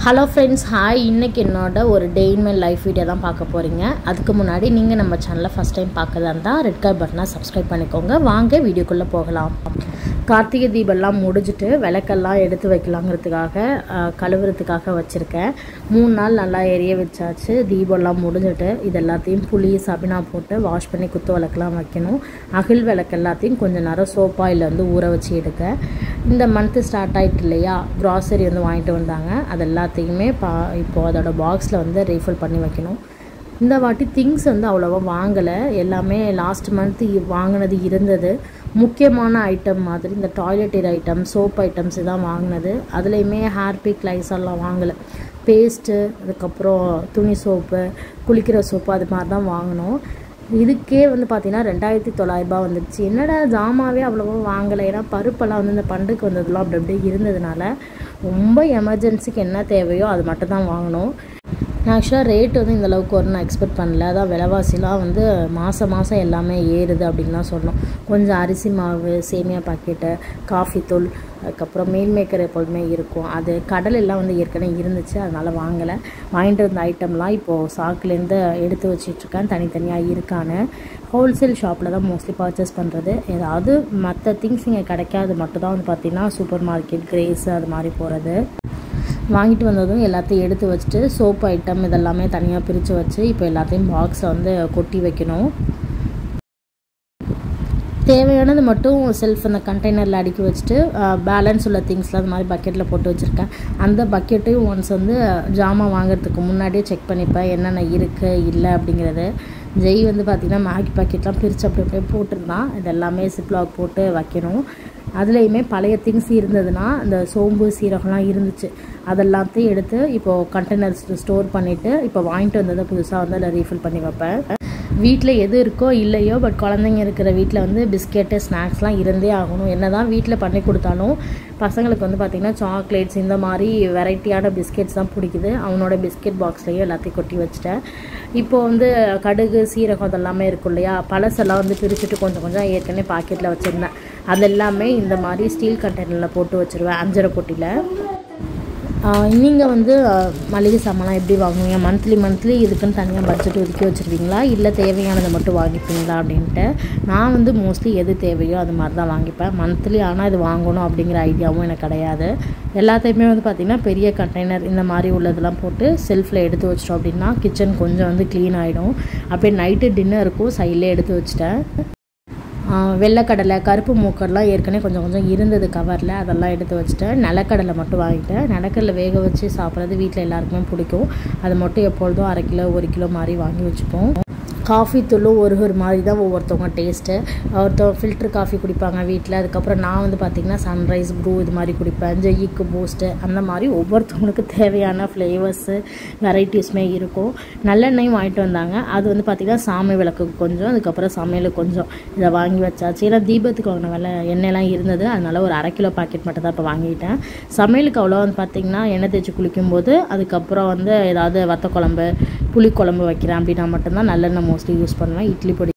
Hello friends, hi. இன்னைக்கு என்னோட ஒரு day in my life video தான் பார்க்க போறீங்க. அதுக்கு முன்னாடி நீங்க நம்ம சேனலை ஃபர்ஸ்ட் டைம் பார்க்கறதா இருந்தா ரெட் கலர் பட்டனை சப்ஸ்கிரைப் பண்ணிக்கோங்க. வாங்க வீடியோக்குள்ள போகலாம். கார்த்திகை தீபம்லாம் முடிஞ்சிட்டு விளக்கெல்லாம் எடுத்து வைக்கலாங்கிறதுக்காக கழுவுறதுக்காக வச்சிருக்கேன். 3 நாள் நல்லா எரிய வச்சாச்சு. தீபம்லாம் முடிஞ்சிட்டு இது எல்லாத்தையும் புளி சபினா போட்டு வாஷ் பண்ணி குத்து விளக்கெல்லாம் வைக்கணும். அகில் விளக்கு எல்லாத்தையும் கொஞ்சம் நேரம் சோப் ஆயில் வந்து ஊற வச்சு எடுக்க. இந்த மந்த் ஸ்டார்ட் ஆயிட்டு இல்லையா, கிராசரி வந்து வாங்கிட்டு வந்தாங்க. அது எல்லாத்தையுமே இப்போது அதோட பாக்ஸில் வந்து ரீஃபில் பண்ணி வைக்கணும். இந்த வாட்டி திங்ஸ் வந்து அவ்வளோவா வாங்கலை. எல்லாமே லாஸ்ட் மந்த் வாங்கினது இருந்தது. முக்கியமான ஐட்டம் மாதிரி இந்த டாய்லெட்டரி ஐட்டம், சோப் ஐட்டம்ஸ் தான் வாங்கினது. அதுலேயுமே ஹேர்பிக் லைஸெல்லாம் வாங்கலை. பேஸ்ட்டு, அதுக்கப்புறம் துணி சோப்பு, குளிக்கிற சோப்பு, அது மாதிரி தான் வாங்கினோம். இதுக்கே வந்து பார்த்திங்கன்னா 2900 வந்துடுச்சு. என்னடா ஜாமாவே அவ்வளோவா வாங்கலை. ஏன்னா பருப்பெல்லாம் வந்து இந்த பண்டுக்கு வந்ததெல்லாம் அப்படி அப்படியே இருந்ததுனால ரொம்ப எமர்ஜென்சிக்கு என்ன தேவையோ அது மட்டும் தான் வாங்கினோம். நான் ஆக்சுவலாக ரேட் வந்து இந்தளவுக்கு வரும் நான் எக்ஸ்பெக்ட் பண்ணல. அதான் விலைவாசிலாம் வந்து மாதம் எல்லாமே ஏறுது அப்படின்னு தான் சொல்லணும். கொஞ்சம் அரிசி மாவு, சேமியா பாக்கெட்டு, காஃபி தூள், அதுக்கப்புறம் மீல் மேக்கர் எப்போதுமே இருக்கும். அது கடல் எல்லாம் வந்து ஏற்கனவே இருந்துச்சு, அதனால் வாங்கலை. வாங்கிட்டு வந்த ஐட்டம்லாம் இப்போது சாக்குலேருந்து எடுத்து வச்சிட்ருக்கேன். தனித்தனியாக இருக்கான்னு ஹோல்சேல் ஷாப்பில் தான் மோஸ்ட்லி பர்ச்சேஸ் பண்ணுறது. ஏதாவது மற்ற திங்ஸ் இங்கே கிடைக்காது மட்டும் தான் வந்து பார்த்திங்கன்னா சூப்பர் மார்க்கெட், கிரேஸு அது மாதிரி போகிறது. வாங்கிட்டு வந்ததும் எல்லாத்தையும் எடுத்து வச்சுட்டு சோப்பு ஐட்டம் இதெல்லாமே தனியாக பிரித்து வச்சு இப்போ எல்லாத்தையும் பாக்ஸை வந்து கொட்டி வைக்கணும். தேவையானது மட்டும் செல்ஃப் அந்த கண்டெய்னரில் அடுக்கி வச்சுட்டு பேலன்ஸ் உள்ள திங்ஸ்லாம் அது மாதிரி பக்கெட்டில் போட்டு வச்சுருக்கேன். அந்த பக்கெட்டையும் ஒன்ஸ் வந்து ஜாமான் வாங்குறதுக்கு முன்னாடியே செக் பண்ணிப்பேன் என்னென்ன இருக்குது இல்லை அப்படிங்கிறது. ஜெய் வந்து பார்த்திங்கன்னா மேகி பாக்கெட்லாம் பிரித்து அப்படி அப்படியே போட்டிருந்தான். இதெல்லாமே சிப்லாக் போட்டு வைக்கணும். அதுலேயுமே பழைய திங்ஸ் இருந்ததுன்னா இந்த சோம்பு சீரகம்லாம் இருந்துச்சு, அதெல்லாத்தையும் எடுத்து இப்போது கண்டெய்னர்ஸ் ஸ்டோர் பண்ணிவிட்டு இப்போ வாங்கிட்டு வந்ததை புதுசாக வந்து அதில் ரீஃபில் பண்ணி வைப்பேன். வீட்டில் எது இருக்கோ இல்லையோ, பட் குழந்தைங்க இருக்கிற வீட்டில் வந்து பிஸ்கெட்டு ஸ்நாக்ஸ்லாம் இருந்தே ஆகணும். என்ன தான் வீட்டில் பண்ணி கொடுத்தாலும் பசங்களுக்கு வந்து பார்த்திங்கன்னா சாக்லேட்ஸ் இந்த மாதிரி வெரைட்டியான பிஸ்கெட்ஸ் தான் பிடிக்குது. அவனோட பிஸ்கெட் பாக்ஸ்லேயும் எல்லாத்தையும் கொட்டி வச்சுட்டேன். இப்போது வந்து கடுகு, சீரகம் அதெல்லாமே இருக்கும் இல்லையா, பழசெல்லாம் வந்து பிரிச்சுட்டு கொஞ்சம் கொஞ்சம் ஏற்கனவே பாக்கெட்டில் வச்சுருந்தேன். அதெல்லாமே இந்த மாதிரி ஸ்டீல் கண்டெய்னரில் போட்டு வச்சுருவேன், அஞ்சரை பொட்டியில். நீங்கள் வந்து மளிகை சாமான்லாம் எப்படி வாங்குவீங்க? மந்த்லி இதுக்குன்னு தனியாக பட்ஜெட் ஒதுக்கி வச்சுருவீங்களா, இல்லை தேவையானதை மட்டும் வாங்கிப்பீங்களா அப்படின்ட்டு. நான் வந்து மோஸ்ட்லி எது தேவையோ அது மாதிரி தான் வாங்கிப்பேன். மந்த்லி ஆனால் இது வாங்கணும் அப்படிங்கிற ஐடியாவும் எனக்கு கிடையாது. எல்லாத்தையுமே வந்து பார்த்திங்கன்னா பெரிய கண்டெய்னர் இந்த மாதிரி உள்ளதெல்லாம் போட்டு செல்ஃபில் எடுத்து வச்சிட்டோம் அப்படின்னா கிச்சன் கொஞ்சம் வந்து க்ளீன் ஆகிடும். அப்படியே நைட்டு டின்னருக்கும் சைட்லேயே எடுத்து வச்சிட்டேன். வெள்ளைக்கடலை, கருப்பு மூக்கடலாம் ஏற்கனவே கொஞ்சம் கொஞ்சம் இருந்தது கவரில், அதெல்லாம் எடுத்து வச்சுட்டேன். நிலக்கடலை மட்டும் வாங்கிட்டேன். நிலக்கடலை வேக வச்சு சாப்பிட்றது வீட்டில் எல்லாருக்குமே பிடிக்கும். அது மட்டும் எப்பொழுதும் 1/2 கிலோ 1 கிலோ மாதிரி வாங்கி வச்சுப்போம். காஃபி தூளும் ஒரு மாதிரி தான் ஒவ்வொருத்தவங்க டேஸ்ட்டு. ஒருத்தவங்க ஃபில்ட்ரு காஃபி குடிப்பாங்க வீட்டில். அதுக்கப்புறம் நான் வந்து பார்த்திங்கன்னா சன்ரைஸ், ப்ரூ இது மாதிரி குடிப்பேன். ஜெய்யிக்கு பூஸ்ட்டு அந்த மாதிரி ஒவ்வொருத்தவங்களுக்கு தேவையான ஃப்ளேவர்ஸு வெரைட்டிஸுமே இருக்கும். நல்லெண்ணெயும் வாங்கிட்டு வந்தாங்க. அது வந்து பார்த்திங்கன்னா சாமி விளக்குக்கு கொஞ்சம், அதுக்கப்புறம் சமையலுக்கு கொஞ்சம் இதை வாங்கி வச்சாச்சு. ஏன்னா தீபத்துக்கு வாங்கின எண்ணெய்லாம் இருந்தது, அதனால் ஒரு 1/2 கிலோ பாக்கெட் மட்டும் தான் இப்போ வாங்கிட்டேன். சமையலுக்கு அவ்வளோ வந்து பார்த்திங்கன்னா எண்ணெய் தேய்ச்சி குளிக்கும்போது, அதுக்கப்புறம் வந்து ஏதாவது வத்த குழம்பு, புளிக்குழம்பு வைக்கிறேன் அப்படின்னா மட்டும்தான் நல்லெண்ணெய் மோஸ்ட்லி யூஸ் பண்ணுவேன். இட்லி பொடி,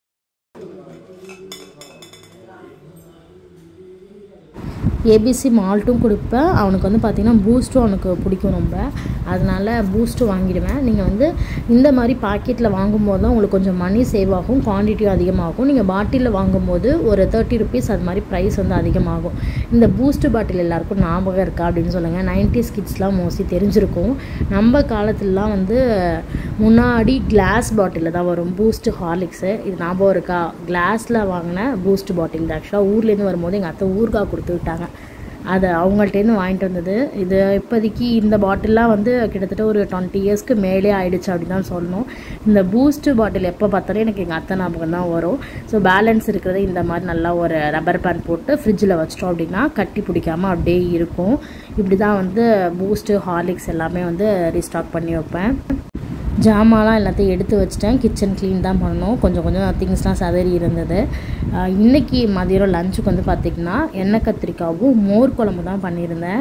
ஏபிசி மால்ட்டும் கொடுப்பேன். அவனுக்கு வந்து பார்த்திங்கன்னா பூஸ்ட்டும் அவனுக்கு பிடிக்கும் ரொம்ப, அதனால் பூஸ்ட்டு வாங்கிடுவேன். நீங்கள் வந்து இந்த மாதிரி பாக்கெட்டில் வாங்கும்போது தான் உங்களுக்கு கொஞ்சம் மணி சேவ் ஆகும், குவான்டிட்டியும் அதிகமாகும். நீங்கள் பாட்டிலில் வாங்கும்போது ஒரு 30 rupees அது மாதிரி ப்ரைஸ் வந்து அதிகமாகும். இந்த பூஸ்ட்டு பாட்டில் எல்லாருக்கும் ஞாபகம் இருக்கா அப்படின்னு சொல்லுங்கள். 90s கிட்ஸ்லாம் மோஸ்ட்லி தெரிஞ்சிருக்கும். நம்ம காலத்துலலாம் வந்து முன்னாடி கிளாஸ் பாட்டிலில் தான் வரும் பூஸ்ட்டு, ஹார்லிக்ஸு. இது ஞாபகம் இருக்கா? கிளாஸில் வாங்கின பூஸ்ட் பாட்டில் தான். ஆக்சுவலாக ஊர்லேருந்து வரும்போது எங்கள் அத்தை ஊறுகாய் கொடுத்து விட்டாங்க, அதை அவங்கள்ட்டேருந்து வாங்கிட்டு வந்தது. இது இப்போதைக்கு இந்த பாட்டில்லாம் வந்து கிட்டத்தட்ட ஒரு 20 yearsக்கு மேலே ஆகிடுச்சு அப்படின்னு தான் சொல்லணும். இந்த பூஸ்ட்டு பாட்டில் எப்போ பார்த்தாலும் எனக்கு எங்கள் அத்தை ஞாபகம் தான் வரும். ஸோ பேலன்ஸ் இருக்கிறத இந்த மாதிரி நல்லா ஒரு ரப்பர் பேண்ட் போட்டு ஃப்ரிட்ஜில் வச்சிட்டோம் அப்படின்னா கட்டி பிடிக்காமல் அப்படியே இருக்கும். இப்படி தான் வந்து பூஸ்ட்டு, ஹார்லிக்ஸ் எல்லாமே வந்து ரீஸ்டாக் பண்ணி வைப்பேன். ஜாமான்லாம் எல்லாத்தையும் எடுத்து வச்சுட்டேன். கிச்சன் க்ளீன் தான் பண்ணணும். கொஞ்சம் திங்ஸ்லாம் சதறி இருந்தது. இன்றைக்கி மதியம் லஞ்சுக்கு வந்து பார்த்திங்கன்னா எண்ணெய் கத்திரிக்காவும் மோர் குழம்பு தான் பண்ணியிருந்தேன்.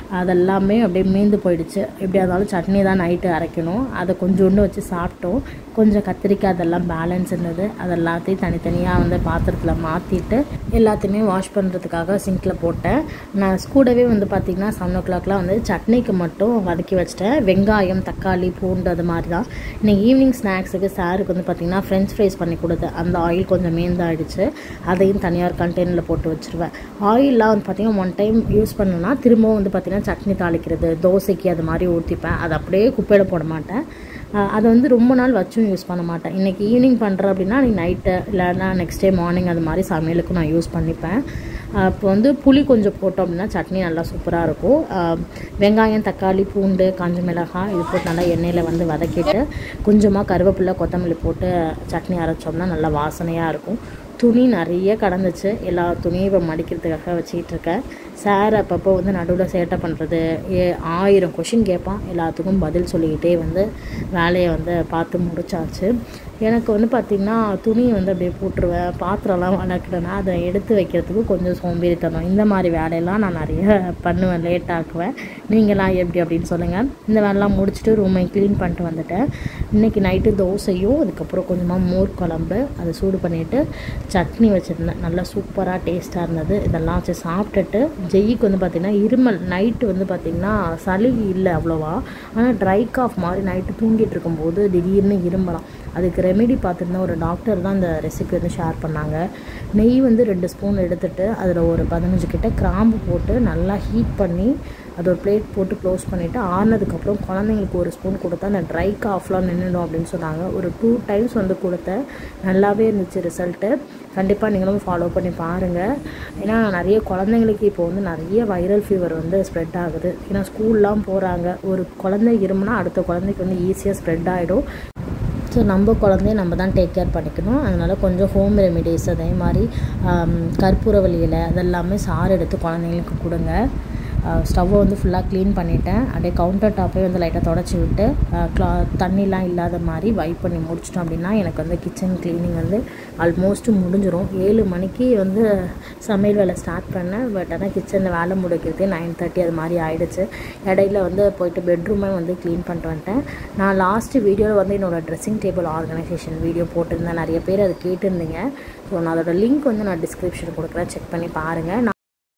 அதெல்லாமே அப்படியே மீந்து போயிடுச்சு. எப்படியா இருந்தாலும் சட்னி தான் நைட்டு அரைக்கணும். அதை கொஞ்சோண்டு வச்சு சாப்பிட்டோம். கொஞ்சம் கத்திரிக்காய் அதெல்லாம் பேலன்ஸ் இருந்தது. அதெல்லாத்தையும் தனித்தனியாக வந்து பாத்திரத்தில் மாற்றிட்டு எல்லாத்தையுமே வாஷ் பண்ணுறதுக்காக சிங்கில் போட்டேன். நான் கூடவே வந்து பார்த்திங்கன்னா 7 o'clockலாம் வந்து சட்னிக்கு மட்டும் வதக்கி வச்சிட்டேன். வெங்காயம், தக்காளி, பூண்டு அது மாதிரி தான். இன்றைக்கி ஈவினிங் ஸ்நாக்ஸுக்கு சாருக்கு வந்து பார்த்திங்கன்னா ஃப்ரெஞ்ச் ஃப்ரைஸ் பண்ணி கொடுத்தேன். அந்த ஆயில் கொஞ்சம் மேந்தாயிடுச்சு. அதையும் தனியார் கண்டெய்னரில் போட்டு வச்சுருவேன். ஆயிலெலாம் வந்து பார்த்திங்கன்னா 1 time யூஸ் பண்ணணுன்னா திரும்பவும் வந்து பார்த்திங்கன்னா சட்னி தாளிக்கிறது, தோசைக்கு அது மாதிரி ஊற்றிப்பேன். அதை அப்படியே குப்பையில் போட மாட்டேன். அதை வந்து ரொம்ப நாள் வச்சும் யூஸ் பண்ண மாட்டேன். இன்றைக்கி ஈவினிங் பண்ணுறேன் அப்படின்னா நீ நைட்டு இல்லைன்னா நெக்ஸ்ட் டே மார்னிங் அது மாதிரி சமையலுக்கும் நான் யூஸ் பண்ணிப்பேன். இப்போ வந்து புளி கொஞ்சம் போட்டோம் அப்படின்னா சட்னி நல்லா சூப்பராக இருக்கும். வெங்காயம், தக்காளி, பூண்டு, காஞ்ச மிளகாய் இது போட்டு நல்லா எண்ணெயில் வந்து வதக்கிட்டு கொஞ்சமாக கருவேப்பிலை, கொத்தமல்லி போட்டு சட்னி அரைச்சோம்னா நல்லா வாசனையாக இருக்கும். துணி நிறைய கடந்துச்சு. எல்லா துணியும் இப்போ மடிக்கிறதுக்காக வச்சுக்கிட்டு இருக்கேன். சார் அப்பப்போ வந்து நடுவில் சேட்டை பண்ணுறது, 1000 கொஷின் கேட்பான். எல்லாத்துக்கும் பதில் சொல்லிக்கிட்டே வந்து வேலையை வந்து பார்த்து முடிச்சாச்சு. எனக்கு வந்து பார்த்திங்கன்னா துணி வந்து அப்படியே போட்டுருவேன். பாத்திரம்லாம் வளர்க்குறேன்னா அதை எடுத்து வைக்கிறதுக்கு கொஞ்சம் சோம்பேறித்தனம். இந்த மாதிரி வேலையெல்லாம் நான் நிறைய பண்ணுவேன், லேட் ஆக்குவேன். நீங்களாம் எப்படி அப்படின்னு சொல்லுங்கள். இந்த வேலைலாம் முடிச்சுட்டு ரூமை க்ளீன் பண்ணிட்டு வந்துட்டேன். இன்றைக்கி நைட்டு தோசையும் அதுக்கப்புறம் கொஞ்சமாக மோர் குழம்பு அதை சூடு பண்ணிவிட்டு சட்னி வச்சுருந்தேன். நல்லா சூப்பராக டேஸ்ட்டாக இருந்தது. இதெல்லாம் வச்சு சாப்பிட்டுட்டு ஜெய்க்கு வந்து பார்த்திங்கன்னா இருமல். நைட்டு வந்து பார்த்திங்கன்னா சளி இல்லை அவ்வளோவா, ஆனால் ட்ரை காஃப் மாதிரி நைட்டு தூங்கிட்டு இருக்கும்போது திடீர்னு இரும்பலாம். அதுக்கு ரெமெடி பார்த்துருந்தா ஒரு டாக்டர் தான் அந்த ரெசிபி வந்து ஷேர் பண்ணாங்க. நெய் வந்து 2 ஸ்பூன் எடுத்துகிட்டு அதில் ஒரு 15 கிட்ட கிராம்பு போட்டு நல்லா ஹீட் பண்ணி அது ஒரு பிளேட் போட்டு க்ளோஸ் பண்ணிவிட்டு ஆறுனதுக்கப்புறம் குழந்தைங்களுக்கு 1 ஸ்பூன் கொடுத்தா அந்த ட்ரை காஃப்லாம் நின்றுடும் அப்படின்னு சொன்னாங்க. ஒரு 2 times வந்து கொடுத்தேன். நல்லாவே இருந்துச்சு ரிசல்ட்டு. கண்டிப்பாக நீங்களும் ஃபாலோ பண்ணி பாருங்கள். ஏன்னா நிறைய குழந்தைங்களுக்கு இப்போ வந்து நிறைய வைரல் ஃபீவர் வந்து ஸ்ப்ரெட் ஆகுது. ஏன்னா ஸ்கூல்லாம் போகிறாங்க. ஒரு குழந்தை இருமுன்னா அடுத்த குழந்தைக்கு வந்து ஈஸியாக ஸ்ப்ரெட் ஆகிடும். ஸோ நம்ம குழந்தைய நம்ம தான் டேக் கேர் பண்ணிக்கணும். அதனால் கொஞ்சம் ஹோம் ரெமிடிஸ் அதே மாதிரி கற்பூரவள்ளி இலை அதெல்லாமே சாறு எடுத்து குழந்தைங்களுக்கு கொடுங்க. ஸ்டவ்வை வந்து ஃபுல்லாக க்ளீன் பண்ணிவிட்டேன். அப்படியே கவுண்டர் டாப்பே வந்து லைட்டாக தொடச்சி விட்டு தண்ணிலாம் இல்லாத மாதிரி வைப் பண்ணி முடிச்சிட்டோம் அப்படின்னா எனக்கு வந்து கிச்சன் க்ளீனிங் வந்து ஆல்மோஸ்ட் முடிஞ்சிடும். 7 மணிக்கு வந்து சமையல் வேலை ஸ்டார்ட் பண்ணேன். பட் ஆனால் கிச்சனில் வேலை முடிக்கிறதுக்கு 9:30 அது மாதிரி ஆகிடுச்சு. இடையில வந்து போயிட்டு பெட்ரூமே வந்து க்ளீன் பண்ணிட்டு வந்துட்டேன். நான் லாஸ்ட்டு வீடியோவில் வந்து என்னோடய ட்ரெஸ்ஸிங் டேபிள் ஆர்கனைசேஷன் வீடியோ போட்டிருந்தேன். நிறைய பேர் அதை கேட்டிருந்தீங்க. ஸோ நான் அதோட லிங்க் வந்து நான் டிஸ்கிரிப்ஷன் கொடுக்குறேன், செக் பண்ணி பாருங்கள்.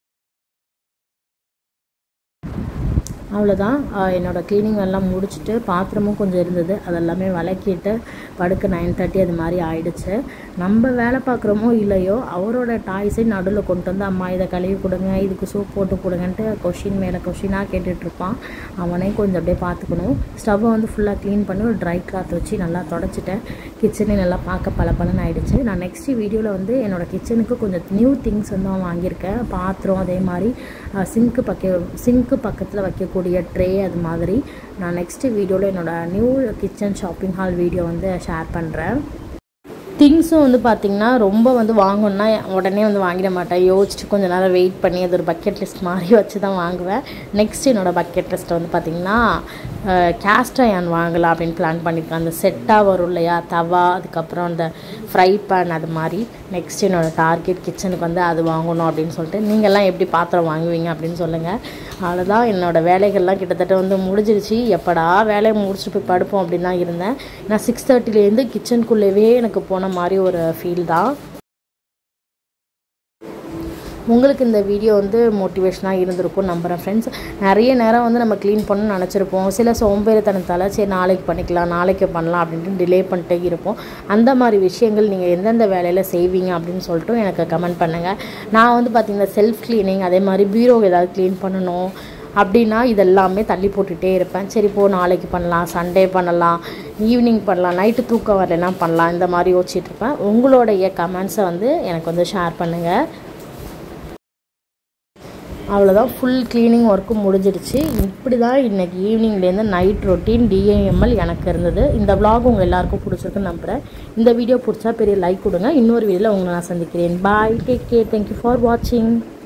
அவ்வளோதான். என்னோடய க்ளீனிங் எல்லாம் முடிச்சுட்டு பாத்திரமும் கொஞ்சம் இருந்தது, அதெல்லாமே விளக்கிட்டு படுக்க 9:30 அது மாதிரி ஆகிடுச்சு. நம்ம வேலை பார்க்குறோமோ இல்லையோ அவரோட டாய்ஸை நடுவில் கொண்டு வந்து அம்மா இதை கழுவி கொடுங்க, இதுக்கு சோப் போட்டு கொடுங்கன்ட்டு கொஷின் மேலே கொஷினாக கேட்டுட்ருப்பான். அவனையும் கொஞ்சம் அப்படியே பார்த்துக்கணும். ஸ்டவ்வை வந்து ஃபுல்லாக க்ளீன் பண்ணி ஒரு ட்ரை கிளாத் வச்சு நல்லா தொடச்சிட்டேன். கிச்சனே நல்லா பார்க்க பலன்னு ஆகிடுச்சு. நான் நெக்ஸ்ட் வீடியோவில் வந்து என்னோடய கிச்சனுக்கு கொஞ்சம் நியூ திங்ஸ் வந்து வாங்கியிருக்கேன். பாத்திரம் அதே மாதிரி சிங்க்கு பக்கத்தில் வைக்கக்கூடிய ட்ரே அது மாதிரி நான் நெக்ஸ்ட் வீடியோவில் என்னோடய new kitchen shopping haul video வந்து ஷேர் பண்ணுறேன். திங்ஸும் வந்து பார்த்திங்கன்னா ரொம்ப வந்து வாங்கணுன்னா உடனே வந்து வாங்கிட மாட்டேன். யோசிச்சுட்டு கொஞ்சம் நேரம் வெயிட் பண்ணி அது ஒரு பக்கெட் லிஸ்ட் மாதிரி வச்சு தான் வாங்குவேன். நெக்ஸ்ட் என்னோடய பக்கெட் லிஸ்ட்டை வந்து பார்த்திங்கன்னா கேஸ்ட் அயர்ன் வாங்கலாம் அப்படின்னு பிளான் பண்ணியிருக்கேன். அந்த செட்டாக வரும் இல்லையா, தவா அதுக்கப்புறம் அந்த ஃப்ரை பேன் அது மாதிரி. நெக்ஸ்ட் என்னோடய டார்கெட் கிச்சனுக்கு வந்து அது வாங்கணும் அப்படின்னு சொல்லிட்டு. நீங்கள்லாம் எப்படி பாத்திரம் வாங்குவீங்க அப்படின்னு சொல்லுங்கள். அவ்வளோதான், என்னோடய வேலைகள்லாம் கிட்டத்தட்ட வந்து முடிஞ்சிருச்சு. எப்படா வேலையை முடிச்சுட்டு போய் படுப்போம் அப்படின்னு தான் இருந்தேன். நான் 6:30 கிச்சனுக்குள்ளேயே எனக்கு போன மாதிரி ஒரு ஃபீல் தான். உங்களுக்கு இந்த வீடியோ வந்து மோட்டிவேஷனாக இருந்திருக்கும் நம்புகிறேன் ஃப்ரெண்ட்ஸ். நிறைய நேரம் வந்து நம்ம க்ளீன் பண்ணணும்னு நினச்சிருப்போம். சில சோம்பேறித்தனத்தால் சரி நாளைக்கு பண்ணிக்கலாம் நாளைக்கு பண்ணலாம் அப்படின்ட்டு டிலே பண்ணிட்டே இருப்போம். அந்த மாதிரி விஷயங்கள் நீங்கள் எந்தெந்த வேலையில் செய்வீங்க அப்படின்னு சொல்லிட்டு எனக்கு கமெண்ட் பண்ணுங்கள். நான் வந்து பார்த்திங்கன்னா செல்ஃப் க்ளீனிங் அதே மாதிரி பீரோ ஏதாவது க்ளீன் பண்ணணும் அப்படின்னா இதெல்லாமே தள்ளி போட்டுகிட்டே இருப்பேன். சரி போ நாளைக்கு பண்ணலாம், சண்டே பண்ணலாம், ஈவினிங் பண்ணலாம், நைட்டு தூக்கம் வரலைன்னா பண்ணலாம், இந்த மாதிரி யோசிச்சுட்ருப்பேன். உங்களுடைய கமெண்ட்ஸை வந்து எனக்கு வந்து ஷேர் பண்ணுங்கள். அவ்வளோதான், ஃபுல் க்ளீனிங் ஒர்க்கும் முடிஞ்சிடுச்சு. இப்படி தான் இன்றைக்கி ஈவினிங்லேருந்து நைட் ரொட்டீன் DIML எனக்கு இருந்தது. இந்த vlog உங்கள் எல்லாருக்கும் பிடிச்சிருக்குன்னு நம்புகிறேன். இந்த வீடியோ பிடிச்சா பெரிய லைக் கொடுங்க. இன்னொரு வீடியோவில் உங்களை நான் சந்திக்கிறேன். Bye, take care, thank you for வாட்சிங்.